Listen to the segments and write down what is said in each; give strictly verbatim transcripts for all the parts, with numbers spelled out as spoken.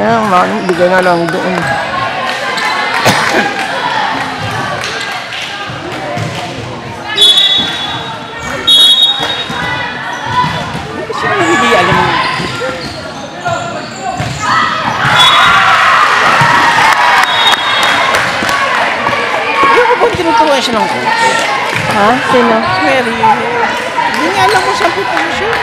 Kaya, bigay na lang doon. Hindi alam mo. Hindi ko kung tinuturuan siya ng coach. Ha? Sino? Mary. Hindi niya alam mo saan pupunta siya.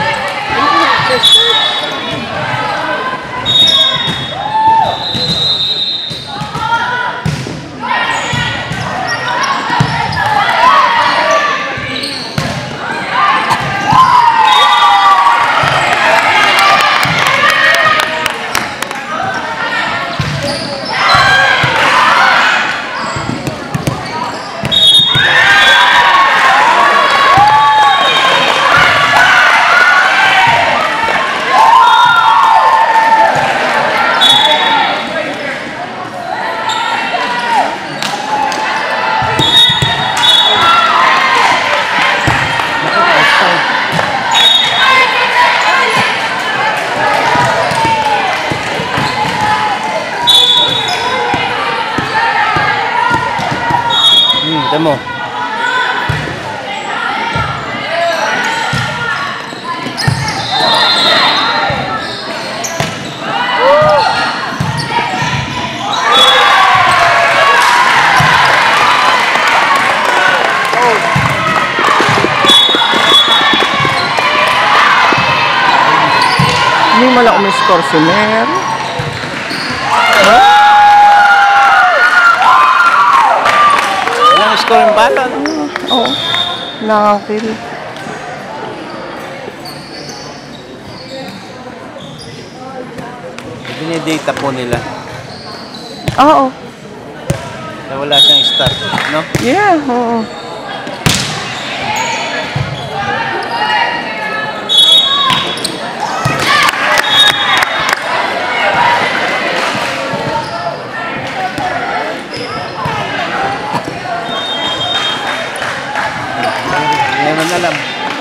Mo. Hindi mo lang umiscore si Mer. Score yung bala. Oo. Nakakil. Dinidata po nila. Oo. Na wala siyang start, no? Yeah, oo. Hindi naman alam.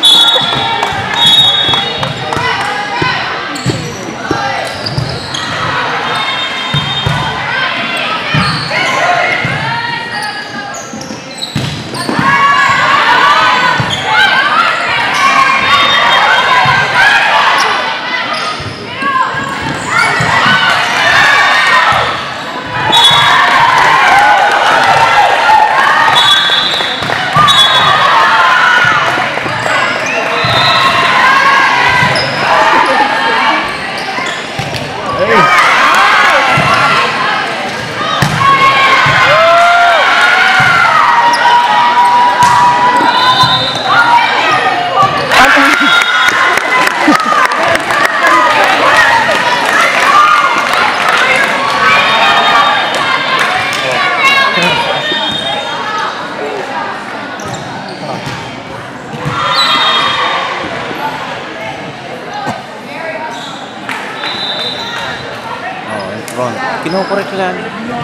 Front. Kinukorek lang.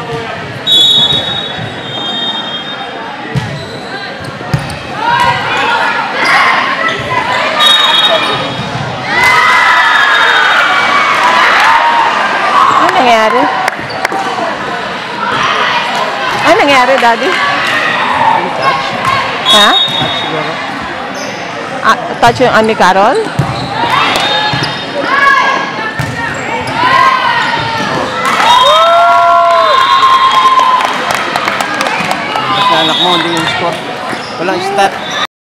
Ano nangyari? Ano nangyari, Daddy? Touch? Ha? Touch siguro. Ah, touch yung ani Carol? Anak mo, hindi yung score. Walang start.